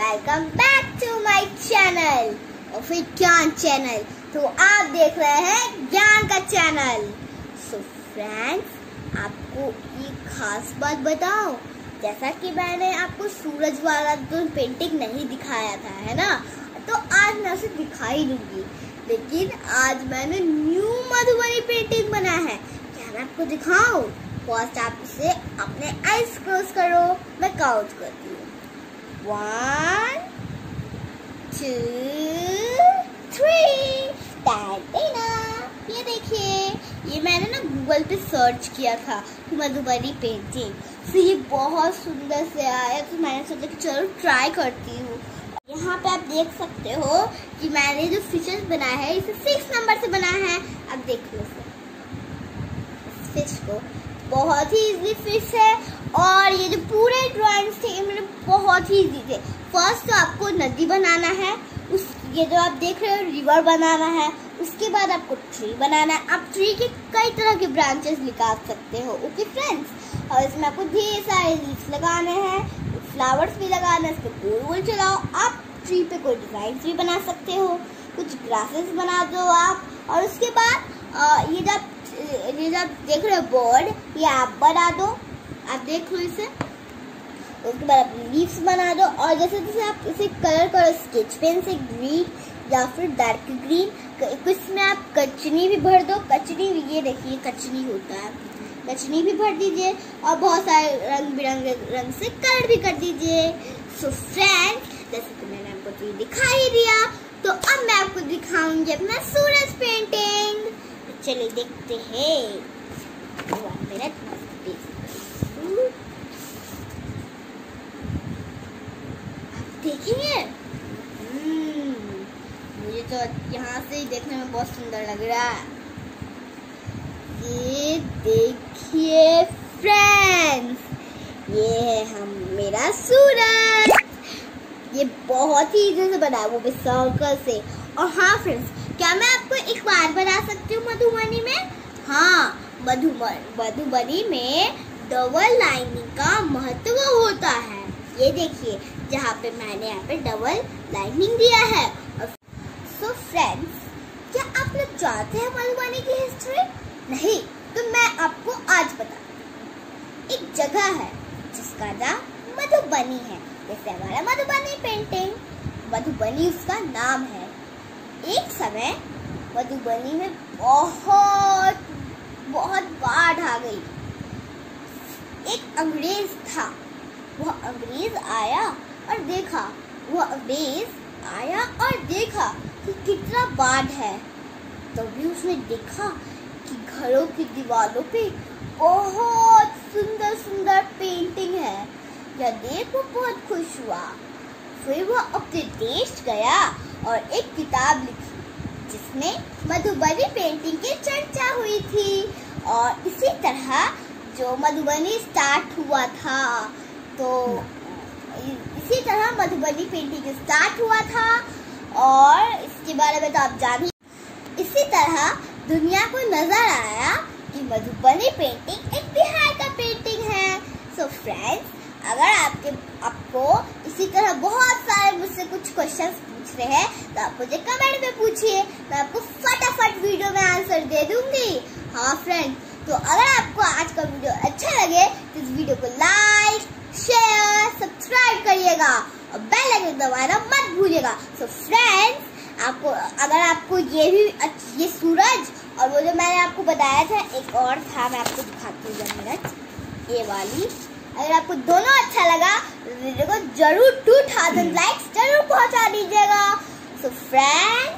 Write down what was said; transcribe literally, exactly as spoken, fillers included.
Welcome back to my channel और फिर ज्ञान चैनल। तो आप देख रहे हैं ज्ञान का चैनल। सो फ्रेंड्स, आपको एक खास बात बताओ, जैसा कि मैंने आपको सूरज वाला तो पेंटिंग नहीं दिखाया था, है ना, तो आज मैं उसे दिखाई दूंगी। लेकिन आज मैंने न्यू मधुबनी पेंटिंग बना है। क्या मैं आपको दिखाऊं? फर्स्ट आप इसे अपने आईज क्लोज करो, मैं काउंट करती हूँ। One two three. ये देखिए, ये मैंने ना गूगल पे सर्च किया था मधुबनी पेंटिंग, तो ये बहुत सुंदर से आया, तो मैंने सोचा कि चलो ट्राई करती हूँ। यहाँ पे आप देख सकते हो कि मैंने जो फिशेस बनाया है इसे सिक्स नंबर से बनाया है। अब देख लो इस फिश को, बहुत ही इजी फिश है। और ये जो पूरे ड्राइंग्स थे ये मेरे बहुत ही इजी थे। फर्स्ट तो आपको नदी बनाना है, उस ये जो आप देख रहे हो रिवर बनाना है, उसके बाद आपको ट्री बनाना है। आप ट्री के कई तरह के ब्रांचेस निकाल सकते हो, ओके फ्रेंड्स। और इसमें आपको ढेर सारे लीव्स लगाने हैं, फ्लावर्स भी लगाना है, इसको गोल गोल चलाओ। आप ट्री पे कोई डिजाइन भी बना सकते हो, कुछ ग्रासेस बना दो आप। और उसके बाद ये जब ये जब देख रहे हो बोर्ड, ये आप बना दो, आप देख लो इसे। उसके बाद आप लीव्स बना दो, और जैसे जैसे आप इसे कलर करो स्केच पेन से, ग्रीन या फिर डार्क ग्रीन, कुछ में आप कचनी भी भर दो। कचनी, ये देखिए कचनी होता है, कचनी भी भर दीजिए, और बहुत सारे रंग बिरंगे रंग से कलर भी कर दीजिए। सो फ्रेंड्स, जैसे कि मैंने आपको तो दिखाई दिया, तो अब मैं आपको दिखाऊंगी अपना सूरज पेंटिंग। तो चलिए देखते हैं। देखेंगे, मुझे तो यहाँ से ही देखने में बहुत सुंदर लग रहा है। ये देखिए फ्रेंड्स, ये है हम मेरा सूरज। ये बहुत ही इजी से बना है, वो भी सर्कल से। और हाँ फ्रेंड्स, क्या मैं आपको एक बार बता सकती हूँ मधुबनी में? हाँ, मधुबनी मधुबनी में डबल लाइनिंग का महत्व होता है। ये देखिए, जहाँ पे मैंने यहाँ पे डबल लाइनिंग दिया है। सो फ्रेंड्स, क्या आप लोग जानते हैं मधुबनी की हिस्ट्री? नहीं, तो मैं आपको आज बता। एक जगह है जिसका नाम मधुबनी है, जैसे हमारा मधुबनी पेंटिंग, मधुबनी उसका नाम है। एक समय मधुबनी में बहुत बहुत बाढ़ आ गई। एक अंग्रेज था, वह अंग्रेज आया और देखा वह अंग्रेज आया और देखा कि कितना बाढ़ है। तभी उसने देखा कि घरों की दीवारों पे बहुत सुंदर सुंदर पेंटिंग है। यह देख वो बहुत खुश हुआ। फिर वह अपने देश गया और एक किताब लिखी जिसमें मधुबनी पेंटिंग की चर्चा हुई थी। और इसी तरह जो मधुबनी स्टार्ट हुआ था, तो इसी तरह मधुबनी पेंटिंग स्टार्ट हुआ था। और इसके बारे में तो आप जान ही। इसी तरह दुनिया को नजर आया कि मधुबनी पेंटिंग एक बिहार का पेंटिंग है। सो फ्रेंड्स, अगर आपके आपको इसी तरह बहुत सारे मुझसे कुछ क्वेश्चंस पूछ रहे हैं, तो आप मुझे कमेंट में पूछिए, मैं आपको फटाफट वीडियो में आंसर दे दूंगी। हाँ फ्रेंड्स, तो अगर आपको आज का वीडियो अच्छा लगे तो इस वीडियो को लाइक, शेयर, सब्सक्राइब करिएगा और बेल आइकन दबाना मत भूलिएगा। सो फ्रेंड्स, आपको अगर आपको ये भी ये सूरज और वो जो मैंने आपको बताया था एक और था, मैं आपको दिखाती हूँ, ये वाली, अगर आपको दोनों अच्छा लगा तो वीडियो को जरूर टू थाउजेंड लाइक्स जरूर पहुंचा दीजिएगा। So friends,